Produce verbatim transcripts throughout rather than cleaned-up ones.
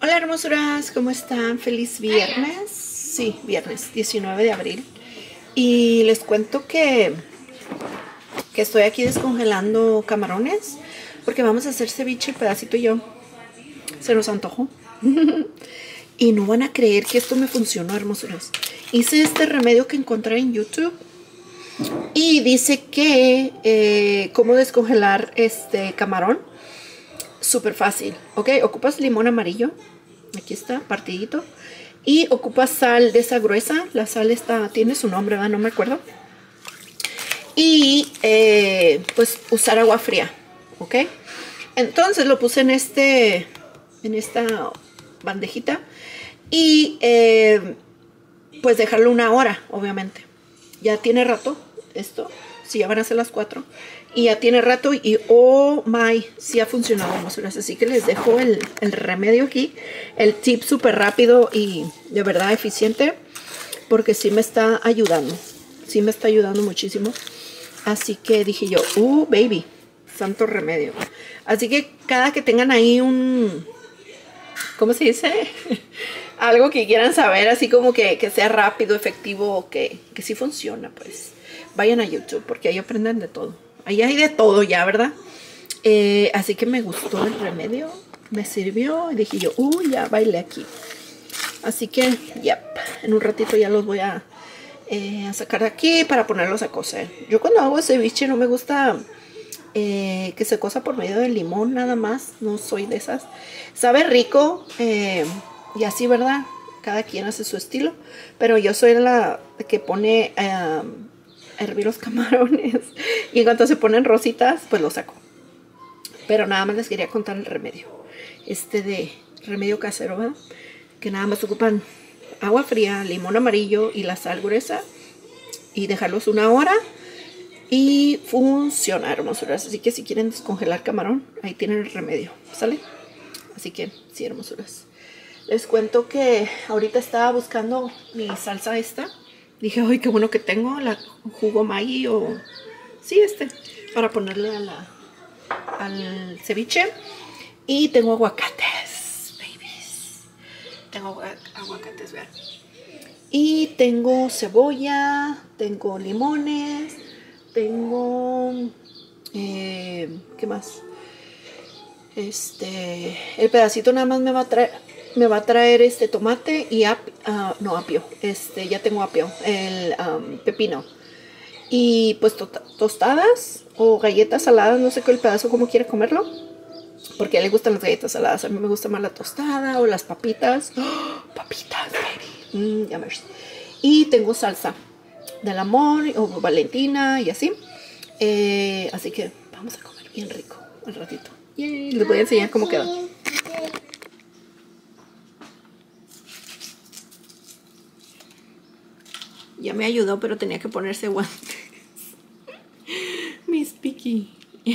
Hola hermosuras, ¿cómo están? Feliz viernes. Sí, viernes diecinueve de abril. Y les cuento que, que estoy aquí descongelando camarones porque vamos a hacer ceviche, pedacito y yo. Se nos antojó. Y no van a creer que esto me funcionó, hermosuras. Hice este remedio que encontré en YouTube y dice que eh, cómo descongelar este camarón. Súper fácil, ¿ok? Ocupas limón amarillo. Aquí está, partidito. Y ocupas sal de esa gruesa. La sal está, tiene su nombre, ¿verdad? No me acuerdo. Y eh, pues usar agua fría, ¿ok? Entonces lo puse en este, en esta bandejita. Y eh, pues dejarlo una hora, obviamente. Ya tiene rato esto. Si ya van a ser las cuatro. Y ya tiene rato y oh my, sí ha funcionado, hermosuras. Así que les dejo el, el remedio aquí. El tip súper rápido y de verdad eficiente. Porque sí me está ayudando. Sí me está ayudando muchísimo. Así que dije yo, uh, baby, santo remedio. Así que cada que tengan ahí un, ¿cómo se dice? Algo que quieran saber, así como que, que sea rápido, efectivo, que, que sí funciona, pues vayan a YouTube porque ahí aprenden de todo. Ahí hay de todo ya, ¿verdad? Eh, así que me gustó el remedio, me sirvió y dije yo, uy, uh, ya bailé aquí. Así que, yep, en un ratito ya los voy a, eh, a sacar de aquí para ponerlos a cocer. Yo cuando hago ceviche no me gusta eh, que se cosa por medio del limón nada más, no soy de esas. Sabe rico eh, y así, ¿verdad? Cada quien hace su estilo, pero yo soy la que pone... Eh, hervir los camarones y en cuanto se ponen rositas pues los saco. Pero nada más les quería contar el remedio este de remedio casero, ¿verdad? Que nada más ocupan agua fría, limón amarillo y la sal gruesa y dejarlos una hora y funciona, hermosuras. Así que si quieren descongelar camarón, ahí tienen el remedio, ¿sale? Así que sí, hermosuras, les cuento que ahorita estaba buscando mi salsa esta. Dije, ay, qué bueno que tengo la jugo Maggi o... Sí, este. Para ponerle a la, al ceviche. Y tengo aguacates, babies. Tengo agu aguacates, vean. Y tengo cebolla. Tengo limones. Tengo... Eh, ¿Qué más? Este... El pedacito nada más me va a traer... Me va a traer este tomate y ap, uh, no apio, este ya tengo apio, el um, pepino y pues to tostadas o galletas saladas, no sé qué el pedazo como quiere comerlo, porque a él le gustan las galletas saladas, a mí me gusta más la tostada o las papitas. ¡Oh, papitas, baby! Mm, yummers. Y tengo salsa del amor o Valentina y así, eh, así que vamos a comer bien rico al ratito. Yay, les voy a enseñar cómo queda. Ya me ayudó, pero tenía que ponerse guantes. Miss Picky.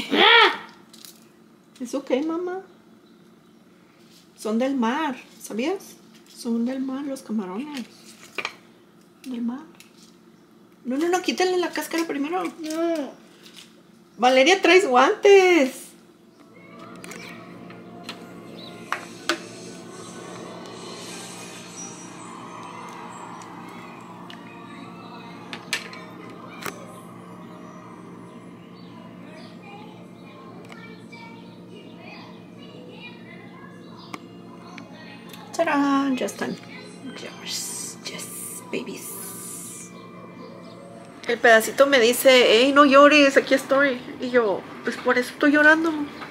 Es ok, mamá. Son del mar, ¿sabías? Son del mar los camarones. Del mar. No, no, no, quítale la cáscara primero. No. Valeria, traes guantes. ¡Tarán! Ya están. Yes, yes, babies. El pedacito me dice, hey, no llores, aquí estoy. Y yo, pues por eso estoy llorando.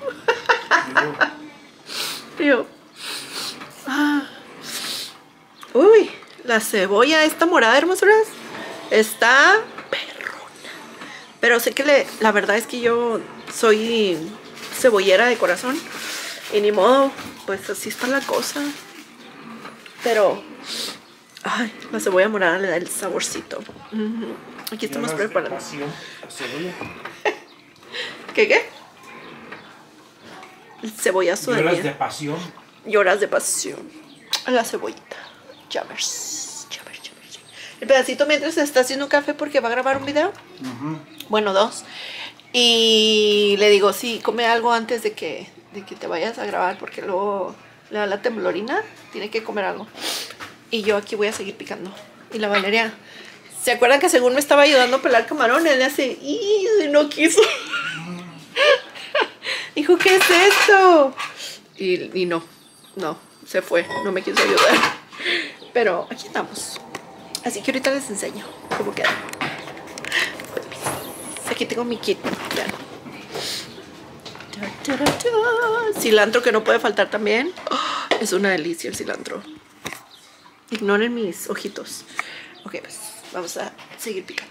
Yo, ah. Uy, la cebolla esta morada, hermosuras, está perrona. Pero sé que le, la verdad es que yo soy cebollera de corazón. Y ni modo, pues así está la cosa. Pero, ay, la cebolla morada le da el saborcito. Uh-huh. Aquí estamos preparando. ¿Qué, qué? El cebollazo de Lloras de pasión. Lloras de pasión. La cebollita. Jammers. Jammers, jammers. El pedacito mientras está haciendo un café porque va a grabar un video. Uh-huh. Bueno, dos. Y le digo, sí, come algo antes de que, de que te vayas a grabar porque luego le da la temblorina, tiene que comer algo. Y yo aquí voy a seguir picando. Y la Valeria, ¿se acuerdan que según me estaba ayudando a pelar camarones? Le hace, ¡y no quiso! Dijo, ¿qué es esto? Y, y no, no, se fue, no me quiso ayudar. Pero aquí estamos. Así que ahorita les enseño cómo queda. Aquí tengo mi kit, vean. Cilantro que no puede faltar también. Oh, es una delicia el cilantro. Ignoren mis ojitos. Ok, pues vamos a seguir picando.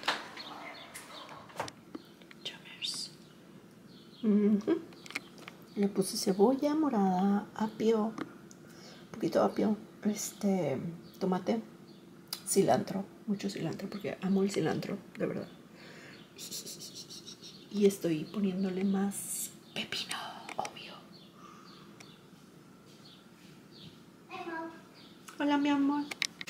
Uh-huh. Le puse cebolla morada, apio, un poquito de apio, este, tomate, cilantro, mucho cilantro porque amo el cilantro, de verdad. Y estoy poniéndole más pepino, obvio. Hola, mi amor.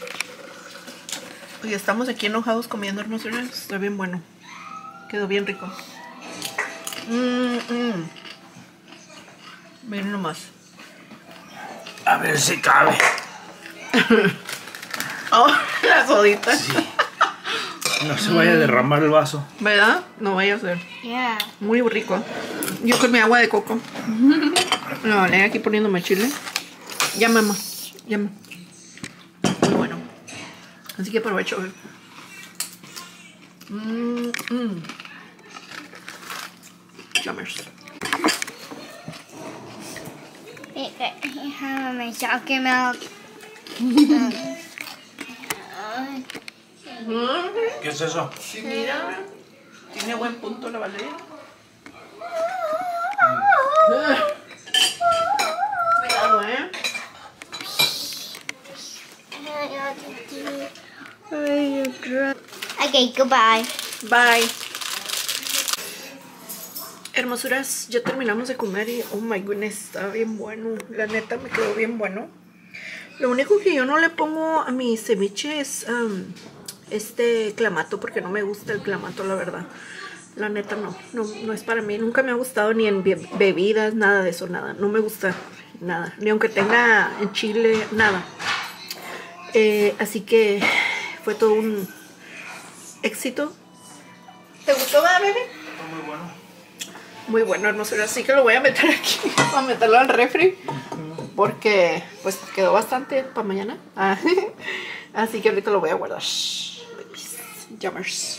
Hoy estamos aquí enojados comiendo hermosuras. Está bien bueno. Quedó bien rico. Mmm, mmm. Miren nomás. A ver si cabe. Oh, la sodita. Sí. No se vaya a derramar el vaso. ¿Verdad? No vaya a ser. Yeah. Muy rico. Yo con mi agua de coco. No, vale, aquí poniéndome chile. Ya, mamá. Ya, mamá. Muy bueno. Así que aprovecho. Mmm, mmm. Jammers. My soccer milk. ¿Qué es eso? Sí, mira. Tiene buen punto la Valeria. Cuidado, eh. Okay, goodbye. Bye. Hermosuras, ya terminamos de comer y oh my goodness, está bien bueno. La neta me quedó bien bueno. Lo único que yo no le pongo a mi ceviche es um, este clamato, porque no me gusta el clamato, la verdad. La neta no, no, no es para mí. Nunca me ha gustado ni en be bebidas, nada de eso, nada. No me gusta nada, ni aunque tenga en chile, nada. Eh, así que fue todo un éxito. ¿Te gustó, va, bebé? Está muy bueno. Muy bueno, hermosura. Así que lo voy a meter aquí. Voy a meterlo al refri. Porque pues quedó bastante para mañana. Ah, así que ahorita lo voy a guardar. Jammers.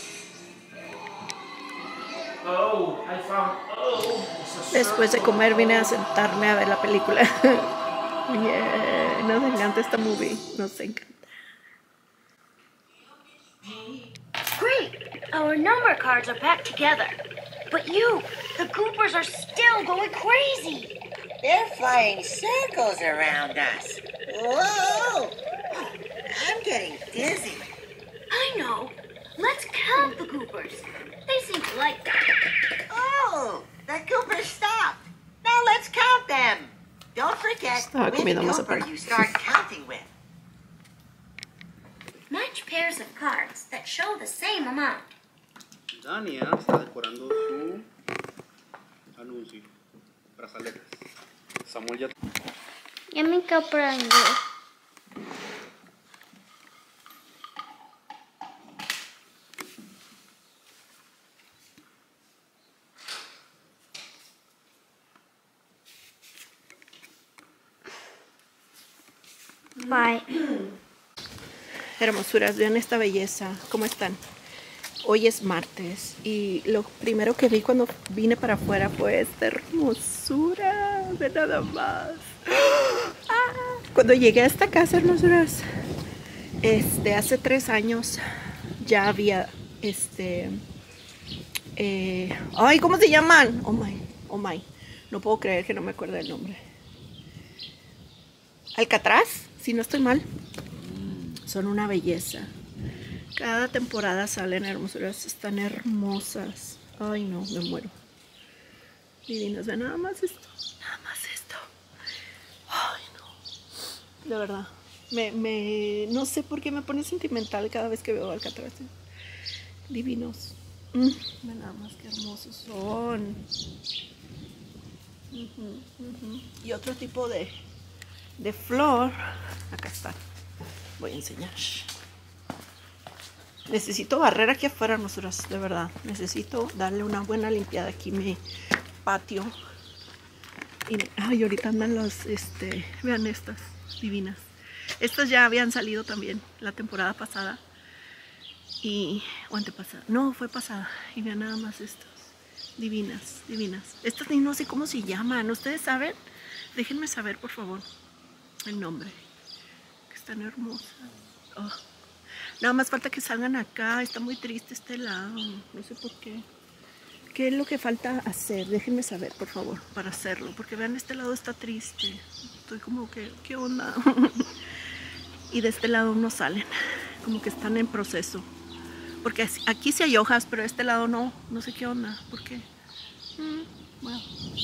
Oh, I found. Oh, Después de comer vine a sentarme a ver la película. Yeah, nos encanta esta movie. Nos encanta. Great! Our number cards are back together. But you, the Goopers are still going crazy. They're flying circles around us. Whoa! I'm getting dizzy. I know. Let's count the Goopers. They seem to like that. Oh, the Goopers stopped. Now let's count them. Don't forget Estaba which comiendo más Gooper aparte. you start counting with. Match pairs of cards that show the same amount. Dania está decorando su anuncio. Brazaletes. Samuel ya. Ya me comprando. Bye. Hermosuras, vean esta belleza. ¿Cómo están? Hoy es martes y lo primero que vi cuando vine para afuera fue esta hermosura de nada más. Ah, cuando llegué a esta casa, hermosuras, este, hace tres años ya había este, eh, ay, ¿cómo se llaman? Oh my, oh my, no puedo creer que no me acuerdo del nombre. Alcatraz, si no estoy mal. Son una belleza. Cada temporada salen hermosuras, están hermosas. Ay no, me muero. Divinas, vean nada más esto, nada más esto. Ay no, de verdad. Me, me, no sé por qué me pone sentimental cada vez que veo Alcatraz. Divinos. Mm, vean nada más qué hermosos son. Uh-huh, uh-huh. Y otro tipo de, de flor. Acá está. Voy a enseñar. Necesito barrer aquí afuera, hermosuras, de verdad. Necesito darle una buena limpiada aquí mi patio. Y, ay, ahorita andan los, este, vean estas divinas. Estas ya habían salido también la temporada pasada. Y, o antepasada. No, fue pasada. Y vean nada más estas. Divinas, divinas. Estas no sé cómo se llaman. ¿Ustedes saben? Déjenme saber, por favor, el nombre. Que están hermosas. Oh. Nada más falta que salgan acá. Está muy triste este lado. No sé por qué. ¿Qué es lo que falta hacer? Déjenme saber, por favor, para hacerlo. Porque vean, este lado está triste. Estoy como que, ¿qué onda? Y de este lado no salen. Como que están en proceso. Porque aquí sí hay hojas, pero de este lado no. No sé qué onda. ¿Por qué? Mm, bueno.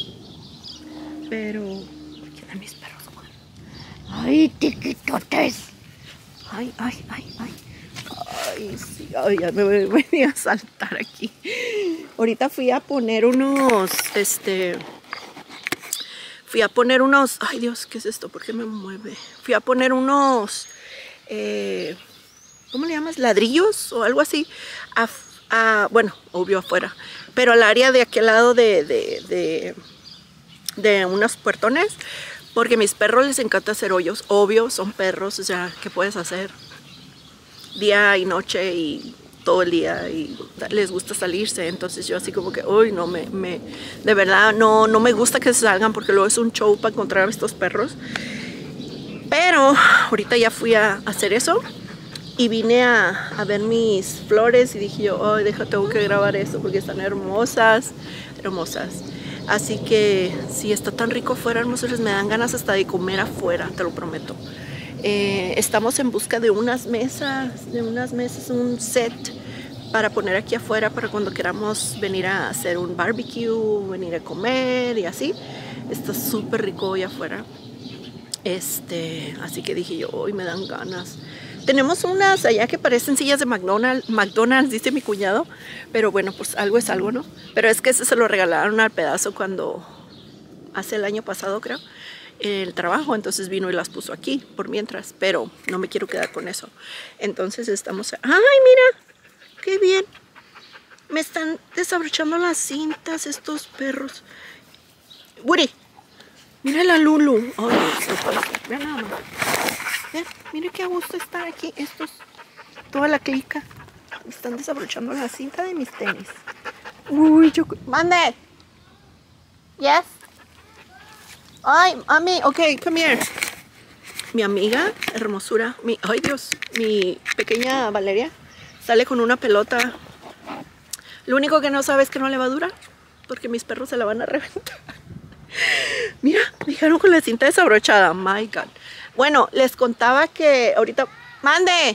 Pero... ¿por qué dan mis perros, Juan? ¡Ay, tiquitotes! ¡Ay, ay, ay, ay! Ay, sí, ay, ya me voy a saltar aquí. Ahorita fui a poner unos, este, fui a poner unos, ay Dios, ¿qué es esto? ¿Por qué me mueve? Fui a poner unos, eh, ¿cómo le llamas? Ladrillos o algo así. A, a, bueno, obvio afuera, pero al área de aquel lado de, de, de, de unos puertones, porque a mis perros les encanta hacer hoyos. Obvio, son perros, o sea, ¿qué puedes hacer? Día y noche y todo el día y les gusta salirse. Entonces yo así como que, uy, no, me, me de verdad no, no me gusta que se salgan porque luego es un show para encontrar a estos perros. Pero ahorita ya fui a hacer eso y vine a, a ver mis flores y dije yo, ay, deja, tengo que grabar eso porque están hermosas, hermosas. Así que si está tan rico afuera, hermosos, me dan ganas hasta de comer afuera, te lo prometo. Eh, estamos en busca de unas mesas, de unas mesas, un set para poner aquí afuera para cuando queramos venir a hacer un barbecue, venir a comer y así. Está súper rico hoy afuera. Este, así que dije yo, hoy me dan ganas. Tenemos unas allá que parecen sillas de McDonald's, McDonald's, dice mi cuñado, pero bueno, pues algo es algo, ¿no? Pero es que ese se lo regalaron al pedazo cuando, hace el año pasado creo, el trabajo, entonces vino y las puso aquí por mientras, pero no me quiero quedar con eso. Entonces estamos, ¡ay, mira! ¡Qué bien! Me están desabrochando las cintas estos perros. Woody, mira la Lulu. Ay, mira nada más. Vean, mira qué a gusto estar aquí estos, toda la clica. Me están desabrochando la cinta de mis tenis. Uy, yo... ¡Mande! Yes. Ay, mami, ok, come here. Mi amiga, hermosura, mi, ay Dios, mi pequeña Valeria, sale con una pelota. Lo único que no sabe es que no le va a durar, porque mis perros se la van a reventar. Mira, me dejaron con la cinta desabrochada, my God. Bueno, les contaba que ahorita... ¡Mande!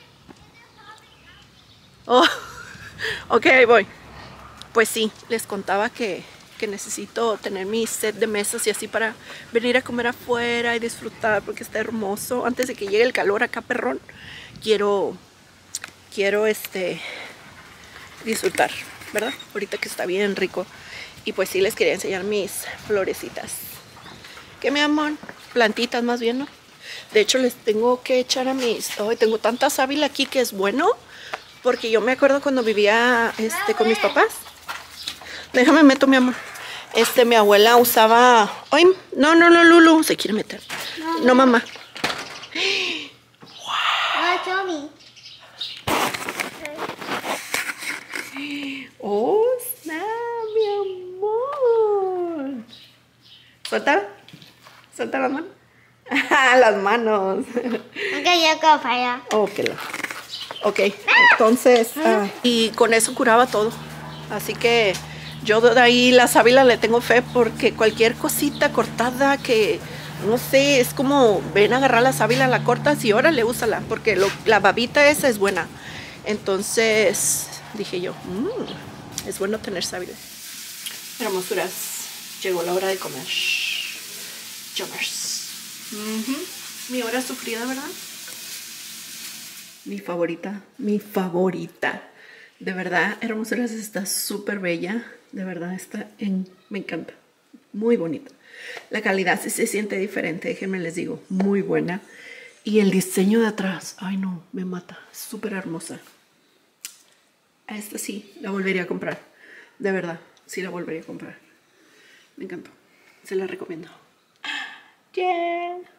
Oh, ok, ahí voy. Pues sí, les contaba que... que necesito tener mi set de mesas y así para venir a comer afuera y disfrutar porque está hermoso. Antes de que llegue el calor acá, perrón, quiero quiero este disfrutar, ¿verdad? Ahorita que está bien rico. Y pues sí, les quería enseñar mis florecitas. ¿Qué, mi amor? Plantitas más bien, ¿no? De hecho, les tengo que echar a mis... Hoy tengo tanta sábila aquí que es bueno, porque yo me acuerdo cuando vivía este con mis papás. Déjame meto, mi amor. Este, mi abuela usaba... Ay, no, no, no, Lulu. Se quiere meter. No, no mamá. No, Tommy. Oh, snap, mi amor. Suelta. Suelta las manos. Las manos. Ok, yo go para allá. Ok, ok. Entonces, uh, y con eso curaba todo. Así que... yo de ahí la sábila le tengo fe porque cualquier cosita cortada que, no sé, es como, ven a agarrar la sábila, la cortas y órale, úsala, porque lo, la babita esa es buena. Entonces dije yo, mmm, es bueno tener sábila. Hermosuras, llegó la hora de comer. Jumpers. Uh-huh. Mi hora sufrida, ¿verdad? Mi favorita, mi favorita. De verdad, hermosuras, está súper bella. De verdad, está en... me encanta. muy bonita. La calidad sí se siente diferente, déjenme les digo, muy buena. Y el diseño de atrás, ay no, me mata, súper hermosa. A esta sí, la volvería a comprar, de verdad, sí la volvería a comprar. Me encantó, se la recomiendo. ¡Yeah!